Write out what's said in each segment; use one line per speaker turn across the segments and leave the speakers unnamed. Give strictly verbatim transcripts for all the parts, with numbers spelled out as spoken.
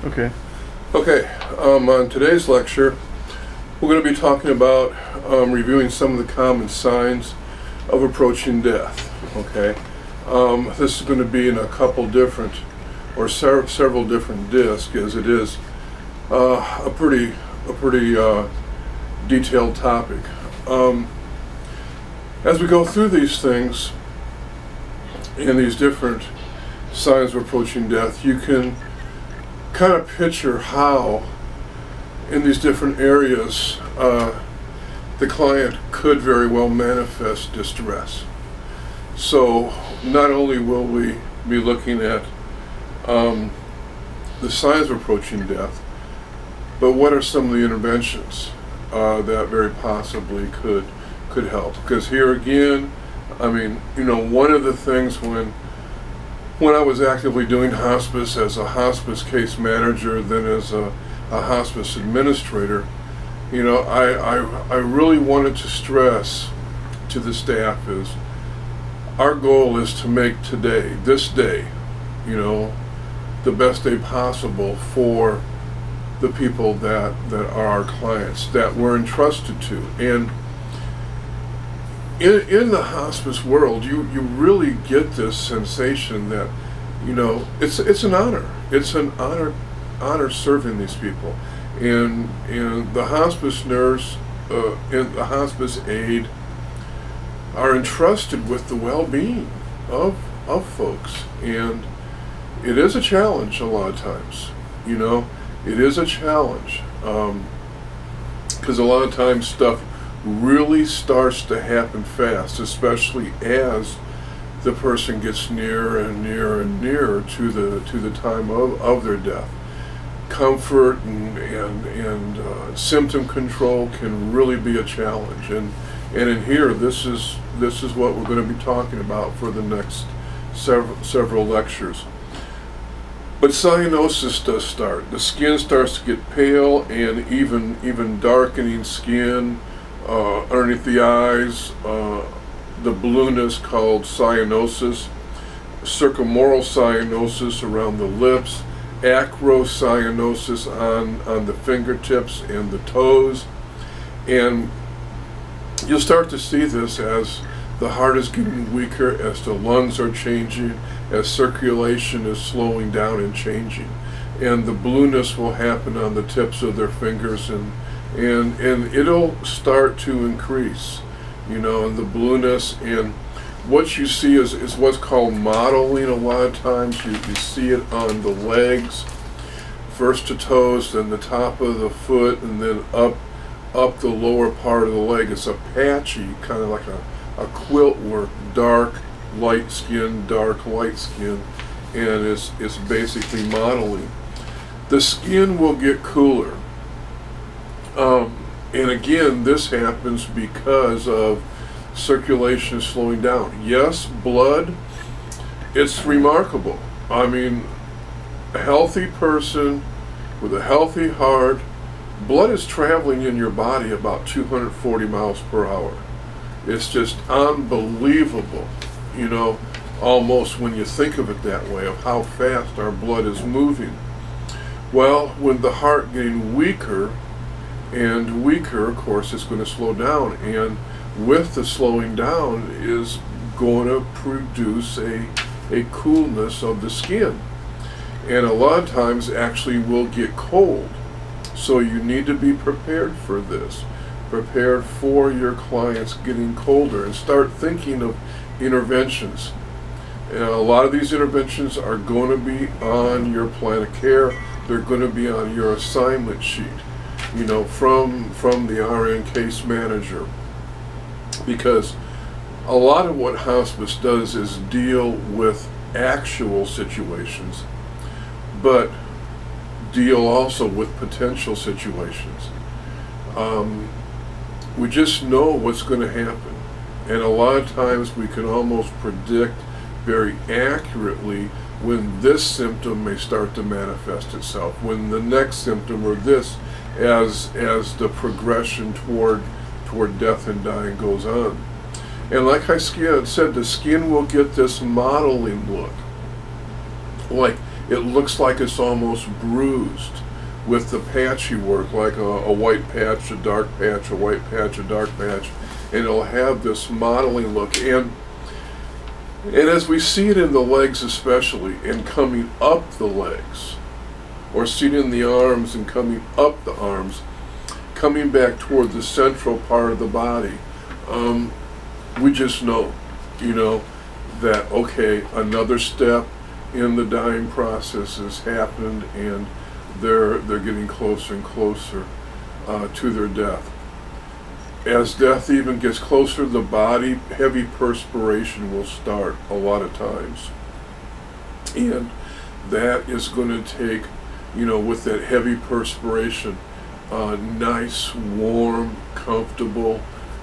Okay.
Okay, um, on today's lecture, we're going to be talking about um, reviewing some of the common signs of approaching death. Okay, um, this is going to be in a couple different, or ser several different discs, as it is uh, a pretty, a pretty uh, detailed topic. Um, as we go through these things and these different signs of approaching death, you can kind of picture how in these different areas uh, the client could very well manifest distress. So not only will we be looking at um, the signs of approaching death, but what are some of the interventions uh, that very possibly could could help. Because here again, I mean, you know, one of the things when When I was actively doing hospice as a hospice case manager, then as a, a hospice administrator, you know, I, I, I really wanted to stress to the staff is our goal is to make today, this day, you know, the best day possible for the people that, that are our clients, that we're entrusted to. And In, in the hospice world, you, you really get this sensation that, you know, it's it's an honor. It's an honor honor serving these people. And, and the hospice nurse uh, and the hospice aide are entrusted with the well-being of, of folks. And it is a challenge a lot of times, you know. It is a challenge. Because um, a lot of times stuff really starts to happen fast, especially as the person gets nearer and nearer and nearer to the to the time of, of their death. Comfort and and, and uh, symptom control can really be a challenge, and and in here this is this is what we're going to be talking about for the next several several lectures. But cyanosis does start. The skin starts to get pale and even even darkening skin Uh, underneath the eyes, uh, the blueness called cyanosis, circumoral cyanosis around the lips, acrocyanosis on, on the fingertips and the toes. And you'll start to see this as the heart is getting weaker, as the lungs are changing, as circulation is slowing down and changing. And the blueness will happen on the tips of their fingers, and and and it'll start to increase, you know, and the blueness. And what you see is, is what's called mottling. A lot of times you, you see it on the legs, first to toes, then the top of the foot, and then up up the lower part of the leg. It's a patchy, kind of like a, a quilt work, dark light skin, dark light skin, and it's, it's basically mottling. The skin will get cooler. Um, and again, this happens because of circulation slowing down. Yes, blood, it's remarkable. I mean, a healthy person with a healthy heart, blood is traveling in your body about two hundred forty miles per hour. It's just unbelievable, you know, almost when you think of it that way, of how fast our blood is moving. Well, with the heart getting weaker and weaker, of course, it's going to slow down, and with the slowing down is going to produce a, a coolness of the skin, and a lot of times actually will get cold. So you need to be prepared for this, prepared for your clients getting colder, and start thinking of interventions. And a lot of these interventions are going to be on your plan of care. They're going to be on your assignment sheet, you know, from from the R N case manager, because a lot of what hospice does is deal with actual situations, but deal also with potential situations. Um, we just know what's going to happen, and a lot of times we can almost predict very accurately when this symptom may start to manifest itself, when the next symptom, or this, as as the progression toward toward death and dying goes on. And like I said, the skin will get this mottling look, like it looks like it's almost bruised with the patchy work, like a, a white patch, a dark patch, a white patch, a dark patch, and it'll have this modeling look. And and as we see it in the legs especially, and coming up the legs, or see it in the arms and coming up the arms, coming back toward the central part of the body, um, we just know, you know, that, okay, another step in the dying process has happened, and they're, they're getting closer and closer uh, to their death. As death even gets closer, the body, heavy perspiration will start a lot of times. And that is going to take, you know, with that heavy perspiration, uh, nice, warm, comfortable,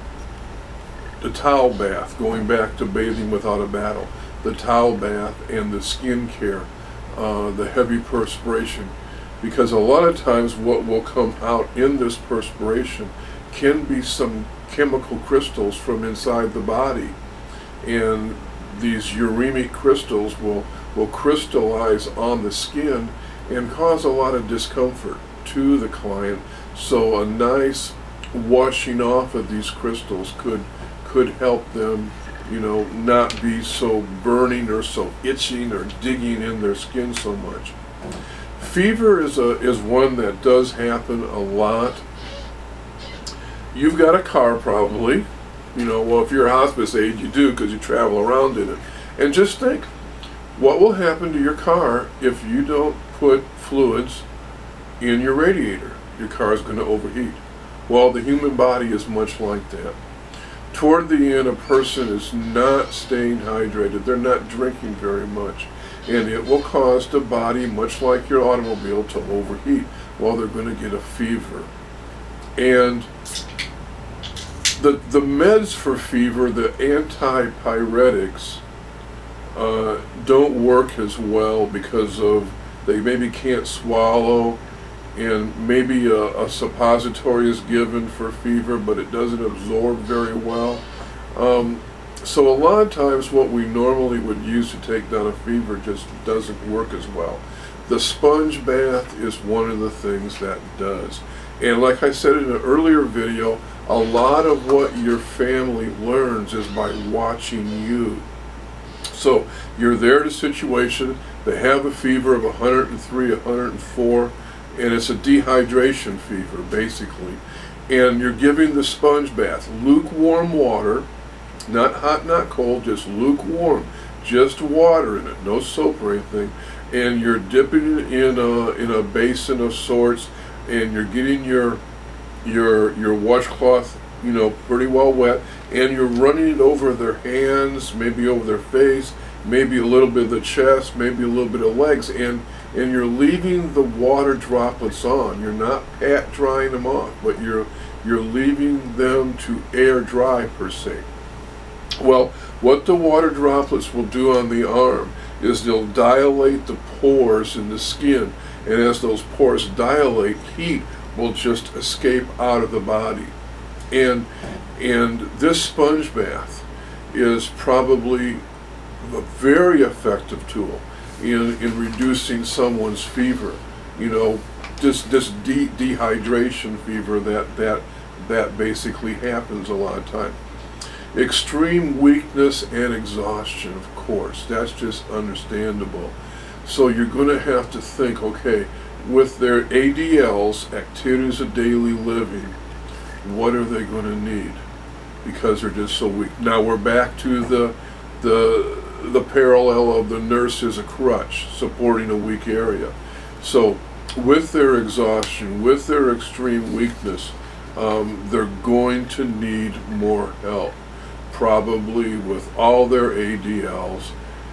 the towel bath, going back to bathing without a battle, the towel bath and the skin care, uh, the heavy perspiration. Because a lot of times what will come out in this perspiration can be some chemical crystals from inside the body, and these uremic crystals will will crystallize on the skin and cause a lot of discomfort to the client. So a nice washing off of these crystals could could help them, you know, not be so burning or so itching or digging in their skin so much. Fever is a is one that does happen a lot. You've got a car probably, you know, well, if you're a hospice aide, you do, because you travel around in it. And just think, what will happen to your car if you don't put fluids in your radiator? Your car is going to overheat. Well, the human body is much like that. Toward the end, a person is not staying hydrated. They're not drinking very much. And it will cause the body, much like your automobile, to overheat. Well, they're going to get a fever. And the, the meds for fever, the antipyretics, uh, don't work as well because of they maybe can't swallow, and maybe a, a suppository is given for fever, but it doesn't absorb very well. Um, so a lot of times what we normally would use to take down a fever just doesn't work as well. The sponge bath is one of the things that does. And like I said in an earlier video, a lot of what your family learns is by watching you. So you're there in a situation, they have a fever of one hundred three, one hundred four, and it's a dehydration fever basically. And you're giving the sponge bath, lukewarm water, not hot, not cold, just lukewarm, just water in it, no soap or anything. And you're dipping it in a, in a basin of sorts, and you're getting your your your washcloth, you know, pretty well wet, and you're running it over their hands, maybe over their face, maybe a little bit of the chest, maybe a little bit of legs, and and you're leaving the water droplets on. You're not pat drying them off, but you're you're leaving them to air dry per se. Well, what the water droplets will do on the arm is they'll dilate the pores in the skin, and as those pores dilate, heat will just escape out of the body. And and this sponge bath is probably a very effective tool in, in reducing someone's fever. You know, this this de dehydration fever that that that basically happens a lot of time. Extreme weakness and exhaustion, of course, that's just understandable. So you're going to have to think, okay, with their A D Ls, activities of daily living, what are they going to need? Because they're just so weak. Now we're back to the the the parallel of the nurse as a crutch supporting a weak area. So with their exhaustion, with their extreme weakness, um, they're going to need more help. Probably with all their A D Ls,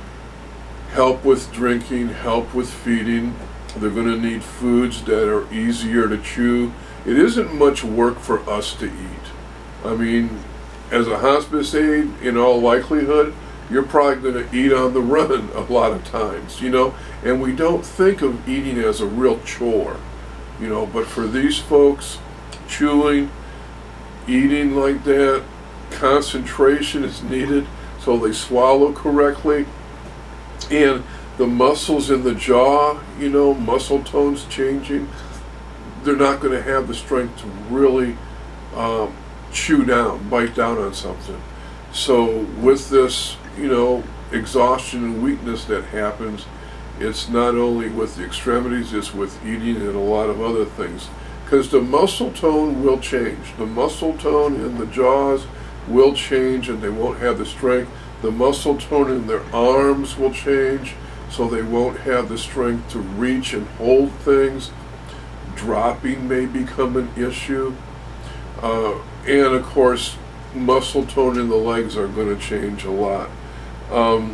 help with drinking, help with feeding. They're going to need foods that are easier to chew. It isn't much work for us to eat. I mean, as a hospice aide, in all likelihood, you're probably going to eat on the run a lot of times, you know, and we don't think of eating as a real chore, you know, but for these folks, chewing, eating like that, concentration is needed so they swallow correctly. And the muscles in the jaw, you know, muscle tones changing, they're not going to have the strength to really um, chew down, bite down on something. So with this, you know, exhaustion and weakness that happens, it's not only with the extremities, it's with eating and a lot of other things. Because the muscle tone will change. The muscle tone in the jaws will change and they won't have the strength. The muscle tone in their arms will change, so they won't have the strength to reach and hold things. Dropping may become an issue. Uh, and of course, muscle tone in the legs are going to change a lot. Um,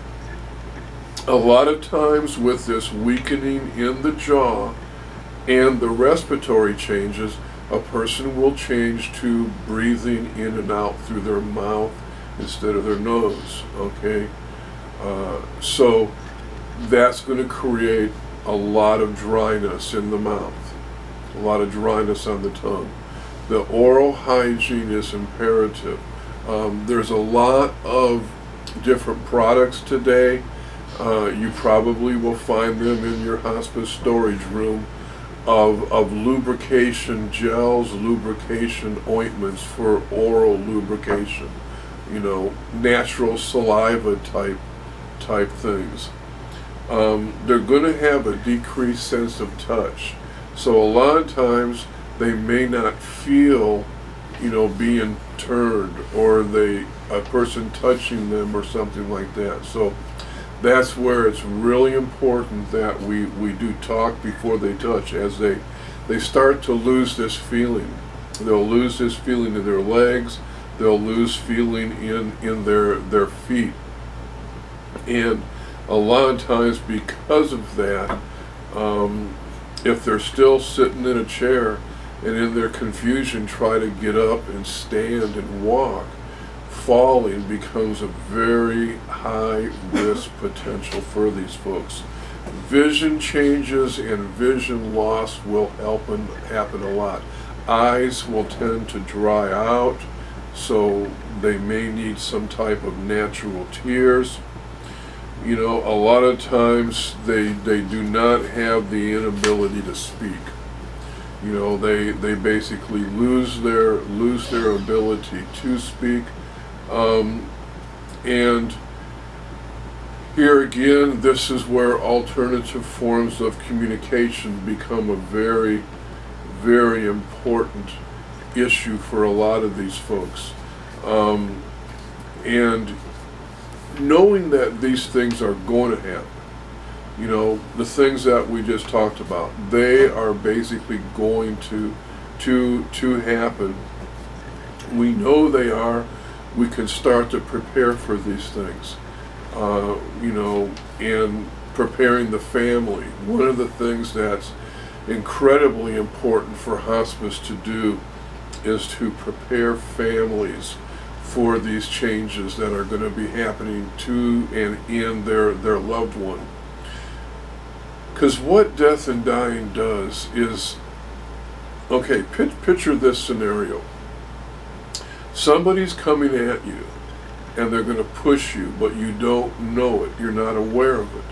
a lot of times with this weakening in the jaw and the respiratory changes, a person will change to breathing in and out through their mouth instead of their nose, okay? Uh, so that's going to create a lot of dryness in the mouth, a lot of dryness on the tongue. The oral hygiene is imperative. Um, there's a lot of different products today. Uh, you probably will find them in your hospice storage room of, of lubrication gels, lubrication ointments for oral lubrication, you know, natural saliva type type things. Um, they're going to have a decreased sense of touch. So a lot of times they may not feel, you know, being turned, or they a person touching them or something like that. So that's where it's really important that we, we do talk before they touch. As they, they start to lose this feeling. They'll lose this feeling in their legs. They'll lose feeling in, in their, their feet. And a lot of times because of that, um, if they're still sitting in a chair and in their confusion try to get up and stand and walk, falling becomes a very high risk potential for these folks. Vision changes and vision loss will happen, happen a lot. Eyes will tend to dry out, so they may need some type of natural tears. You know, a lot of times they, they do not have the inability to speak. You know, they, they basically lose their, lose their ability to speak. Um, and here again, this is where alternative forms of communication become a very, very important issue for a lot of these folks. Um, and knowing that these things are going to happen, you know, the things that we just talked about, they are basically going to, to, to happen. We know they are. We can start to prepare for these things, uh, you know, and preparing the family. One of the things that's incredibly important for hospice to do is to prepare families for these changes that are going to be happening to and in their, their loved one. Because what death and dying does is, okay, picture this scenario. Somebody's coming at you and they're going to push you, but you don't know it. You're not aware of it.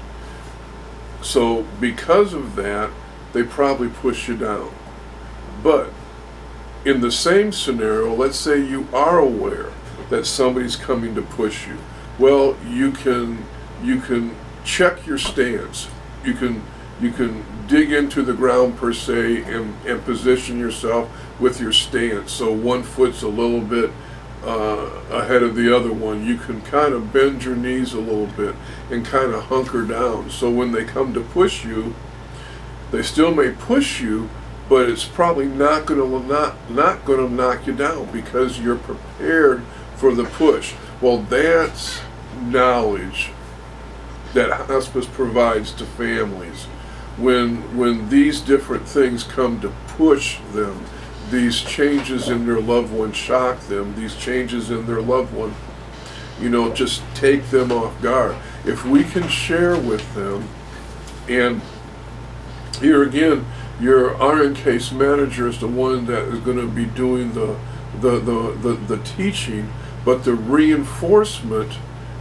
So because of that, they probably push you down. But in the same scenario, let's say you are aware that somebody's coming to push you. Well, you can you can check your stance. You can you can dig into the ground per se and, and position yourself with your stance, so one foot's a little bit uh, ahead of the other one. You can kind of bend your knees a little bit and kind of hunker down, so when they come to push you, they still may push you, but it's probably not going to not not going to knock you down because you're prepared for the push. Well, that's knowledge that hospice provides to families. When when these different things come to push them, these changes in their loved one shock them, these changes in their loved one, you know, just take them off guard. If we can share with them, and here again, your R N case manager is the one that is going to be doing the the, the, the, the teaching, but the reinforcement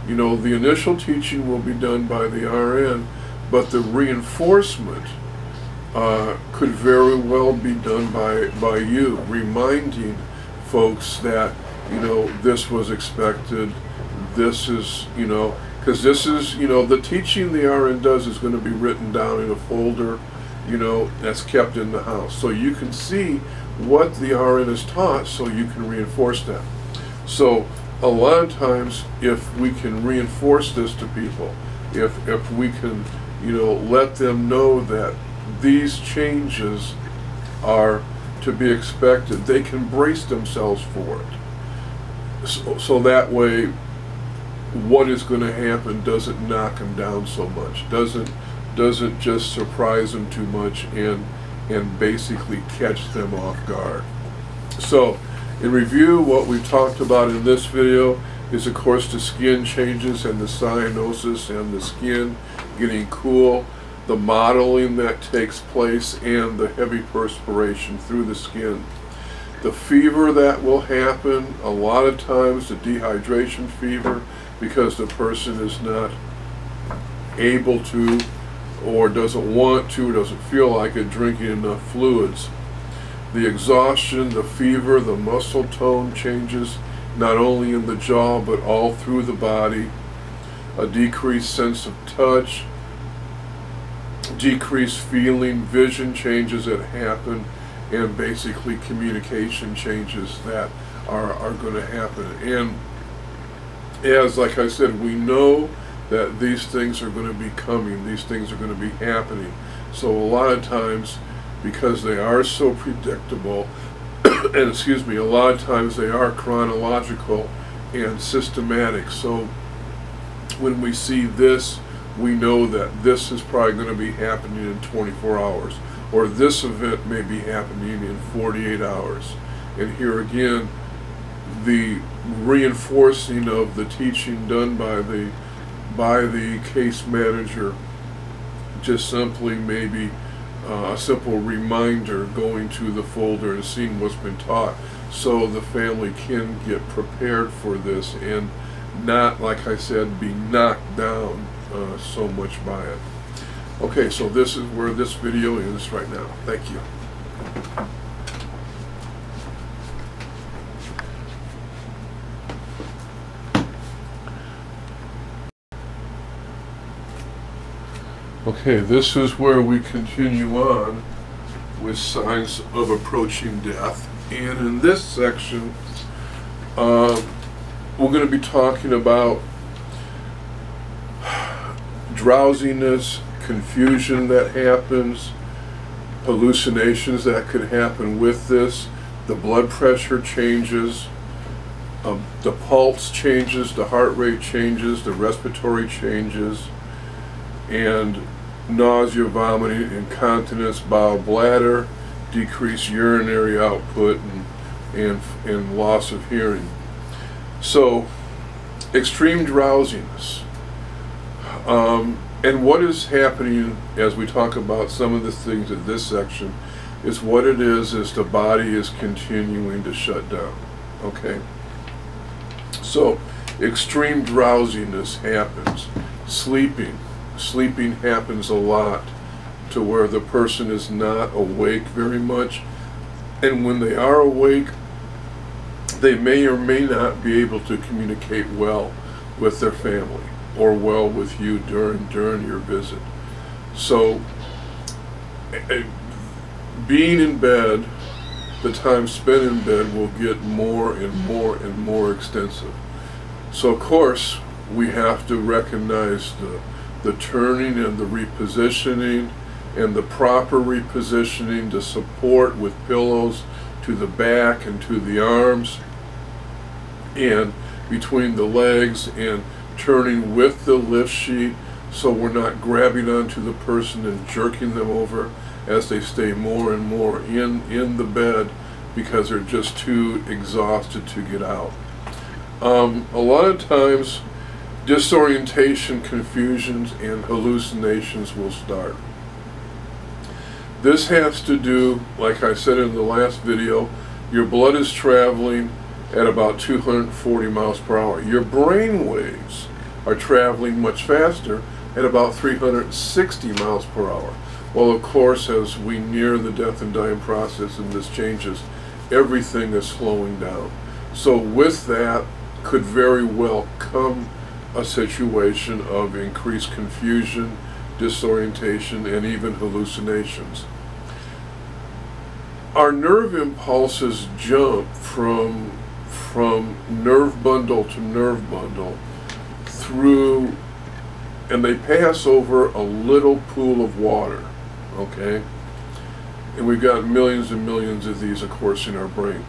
You know, the initial teaching will be done by the R N, but the reinforcement uh, could very well be done by, by you, reminding folks that, you know, this was expected, this is, you know, because this is, you know, the teaching the R N does is going to be written down in a folder, you know, that's kept in the house. So you can see what the R N is taught, so you can reinforce that. So a lot of times, if we can reinforce this to people, if, if we can, you know, let them know that these changes are to be expected, they can brace themselves for it. So, so that way, what is going to happen doesn't knock them down so much, doesn't doesn't just surprise them too much and and basically catch them off guard. So in review, what we've talked about in this video is, of course, the skin changes and the cyanosis and the skin getting cool, the modeling that takes place, and the heavy perspiration through the skin. The fever that will happen, a lot of times the dehydration fever, because the person is not able to or doesn't want to, doesn't feel like it, drinking enough fluids. The exhaustion, the fever, the muscle tone changes, not only in the jaw but all through the body. A decreased sense of touch, decreased feeling, vision changes that happen, and basically communication changes that are, are going to happen. And as, like I said, we know that these things are going to be coming, these things are going to be happening. So a lot of times, because they are so predictable, and excuse me, a lot of times they are chronological and systematic. So when we see this, we know that this is probably going to be happening in twenty-four hours, or this event may be happening in forty-eight hours. And here again, the reinforcing of the teaching done by the by the case manager, just simply maybe uh, a simple reminder going to the folder and seeing what's been taught, so the family can get prepared for this and not, like I said, be knocked down uh, so much by it. Okay, so this is where this video is right now. Thank you. Okay, this is where we continue on with signs of approaching death. And in this section, uh, we're going to be talking about drowsiness, confusion that happens, hallucinations that could happen with this, the blood pressure changes, uh, the pulse changes, the heart rate changes, the respiratory changes, and nausea, vomiting, incontinence, bowel, bladder, decreased urinary output, and, and, and loss of hearing. So, extreme drowsiness. Um, and what is happening as we talk about some of the things in this section is what it is is the body is continuing to shut down. Okay? So, extreme drowsiness happens. Sleeping. Sleeping happens a lot to where the person is not awake very much, and when they are awake, they may or may not be able to communicate well with their family or well with you during during your visit. So uh, being in bed, the time spent in bed will get more and more and more extensive. So of course we have to recognize the the turning and the repositioning and the proper repositioning, the support with pillows to the back and to the arms and between the legs, and turning with the lift sheet so we're not grabbing onto the person and jerking them over as they stay more and more in, in the bed because they're just too exhausted to get out. Um, a lot of times disorientation, confusions, and hallucinations will start. This has to do, like I said in the last video, your blood is traveling at about two hundred forty miles per hour. Your brain waves are traveling much faster at about three hundred sixty miles per hour. Well, of course, as we near the death and dying process and this changes, everything is slowing down. So with that could very well come a situation of increased confusion, disorientation, and even hallucinations. Our nerve impulses jump from, from nerve bundle to nerve bundle through, and they pass over a little pool of water, okay? And we've got millions and millions of these, of course, in our brain.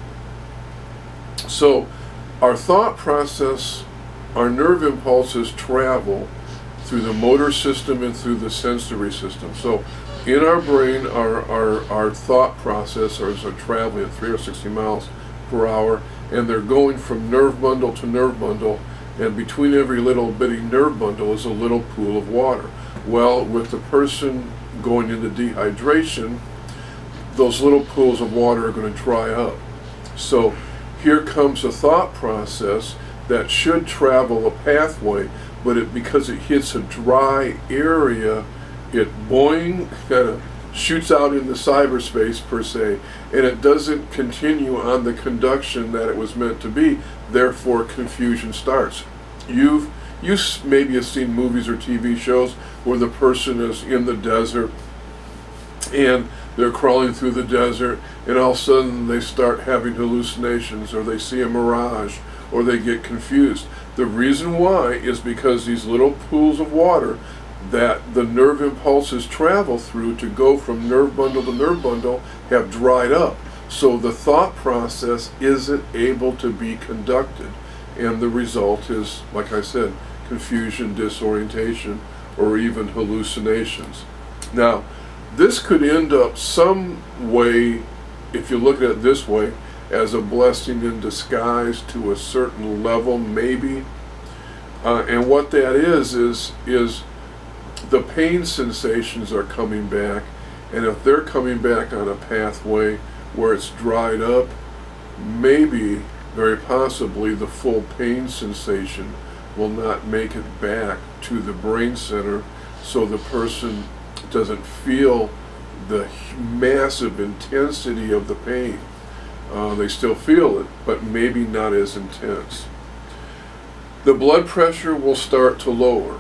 So our thought process, our nerve impulses travel through the motor system and through the sensory system. So in our brain, our, our, our thought processors are traveling at three hundred sixty miles per hour, and they're going from nerve bundle to nerve bundle, and between every little bitty nerve bundle is a little pool of water. Well, with the person going into dehydration, those little pools of water are going to dry up. So here comes a thought process that should travel a pathway, but it, because it hits a dry area, it boing, kind of shoots out into cyberspace per se, and it doesn't continue on the conduction that it was meant to be. Therefore, confusion starts. You've you maybe have seen movies or T V shows where the person is in the desert and they're crawling through the desert, and all of a sudden they start having hallucinations, or they see a mirage, or they get confused. The reason why is because these little pools of water that the nerve impulses travel through to go from nerve bundle to nerve bundle have dried up. So the thought process isn't able to be conducted. And the result is, like I said, confusion, disorientation, or even hallucinations. Now, this could end up some way, if you look at it this way, as a blessing in disguise to a certain level, maybe. Uh, and what that is, is, is the pain sensations are coming back, and if they're coming back on a pathway where it's dried up, maybe, very possibly, the full pain sensation will not make it back to the brain center, so the person doesn't feel the massive intensity of the pain. Uh, they still feel it, but maybe not as intense. The blood pressure will start to lower.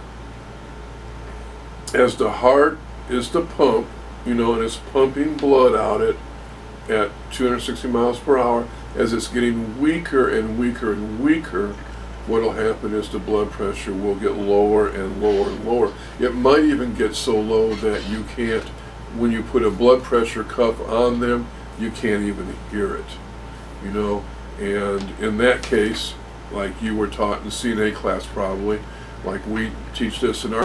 As the heart is to pump, you know, and it's pumping blood out at, at two hundred sixty miles per hour, as it's getting weaker and weaker and weaker, what will happen is the blood pressure will get lower and lower and lower. It might even get so low that you can't, when you put a blood pressure cuff on them, you can't even hear it, you know. And in that case, like you were taught in C N A class probably, like we teach this in our